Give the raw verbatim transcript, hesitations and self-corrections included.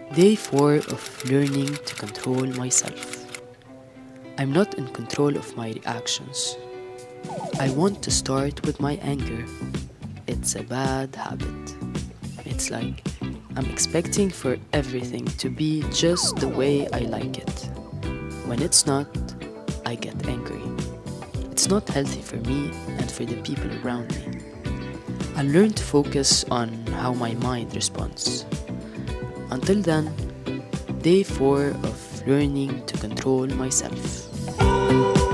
Day four of learning to control myself. I'm not in control of my reactions. I want to start with my anger. It's a bad habit. It's like I'm expecting for everything to be just the way I like it. When it's not, I get angry. It's not healthy for me and for the people around me. I learn to focus on how my mind responds. Until then, day four of learning to control myself.